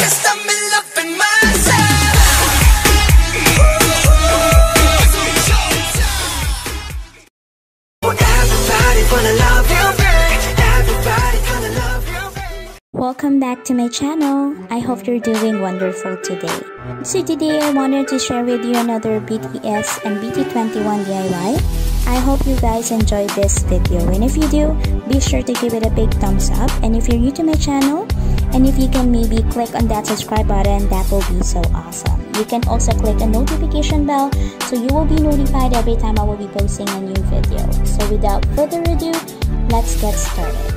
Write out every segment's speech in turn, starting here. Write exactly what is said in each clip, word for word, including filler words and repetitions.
Yes, I'm in love with myself. Everybody wanna love you, babe. Everybody gonna love you, babe. Welcome back to my channel. I hope you're doing wonderful today. So today I wanted to share with you another B T S and B T twenty-one D I Y. I hope you guys enjoyed this video, and if you do, be sure to give it a big thumbs up. And if you're new to my channel, and if you can maybe click on that subscribe button, that will be so awesome. You can also click a notification bell so you will be notified every time I will be posting a new video. So without further ado, let's get started.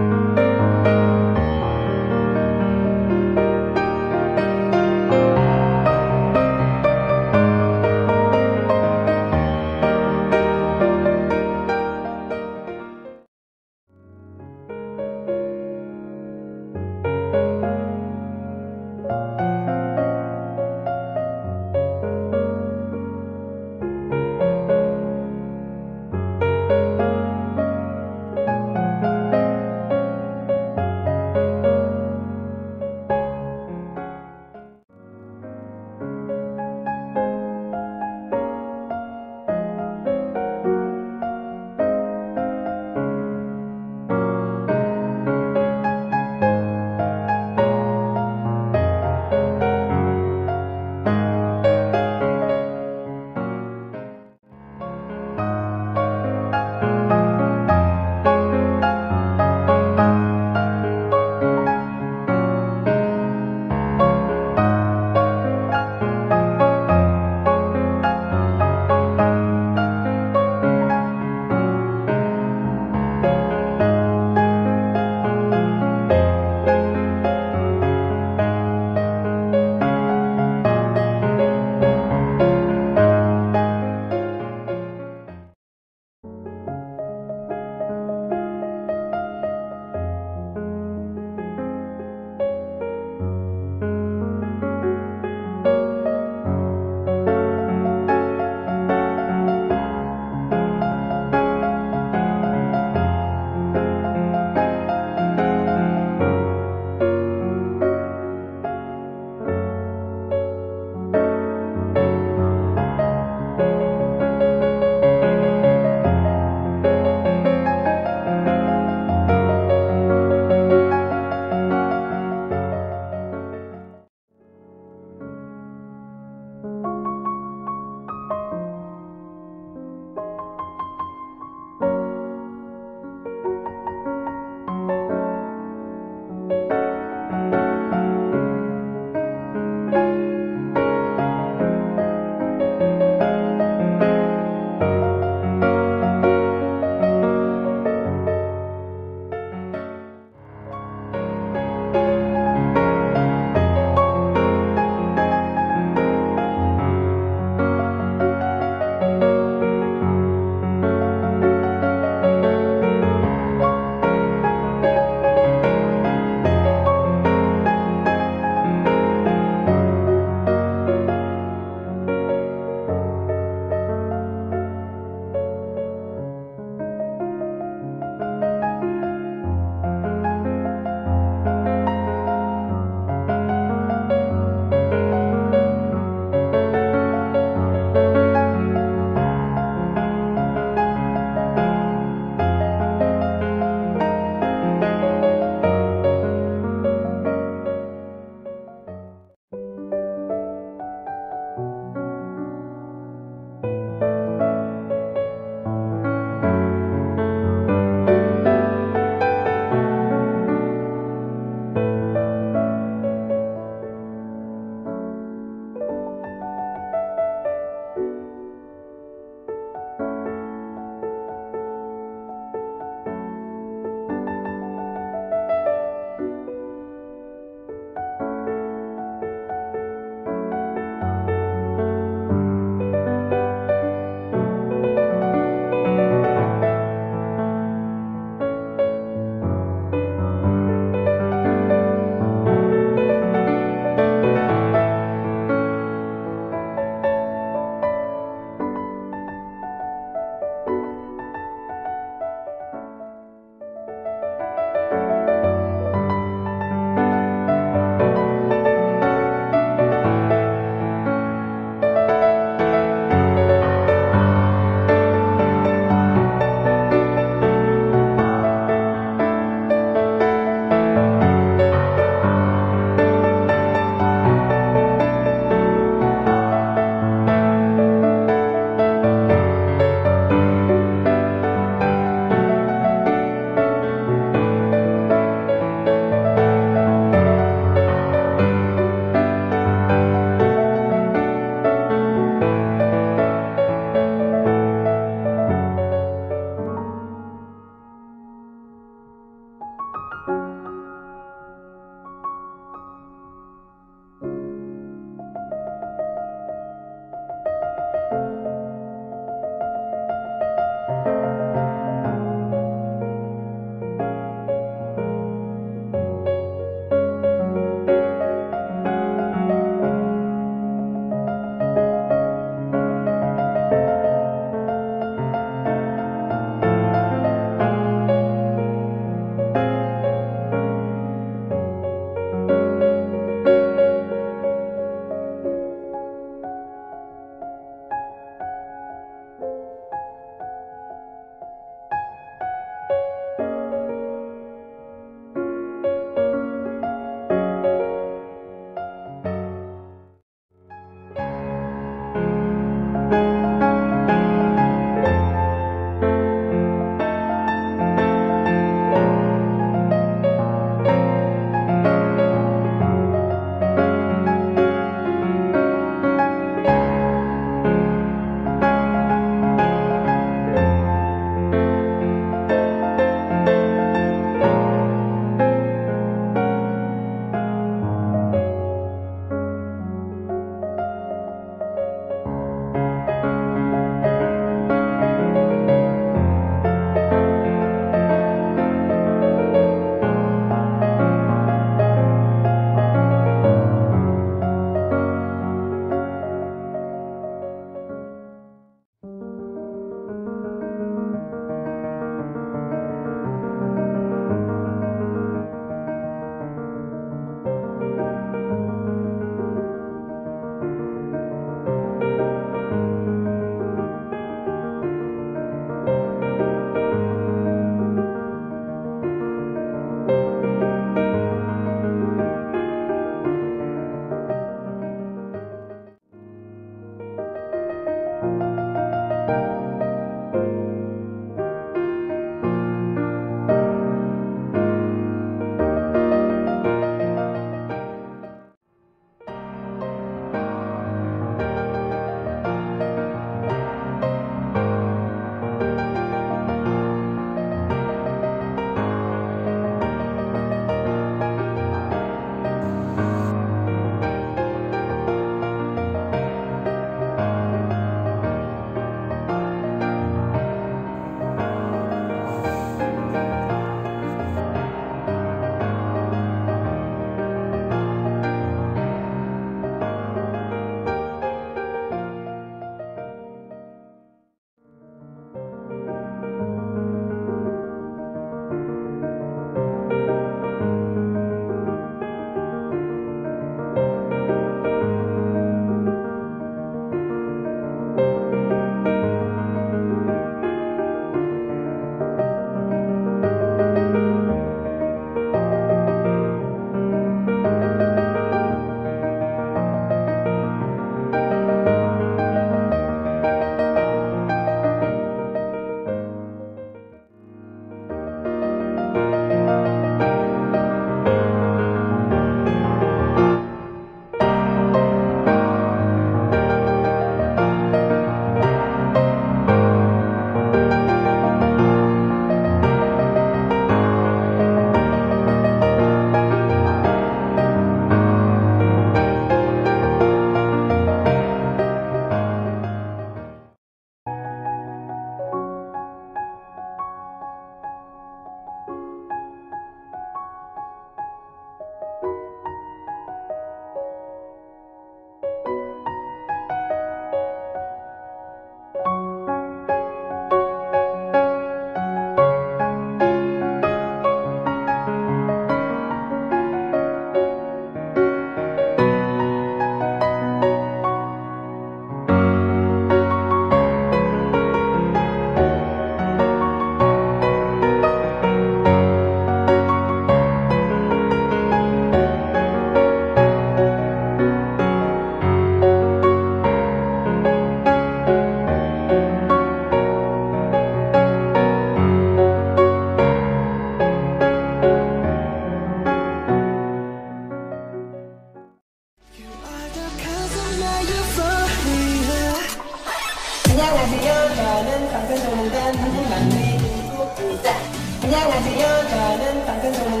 안녕하세요. 저는 방탄소년단 한국만리 김국우다. 안녕하세요. 저는 방탄소년단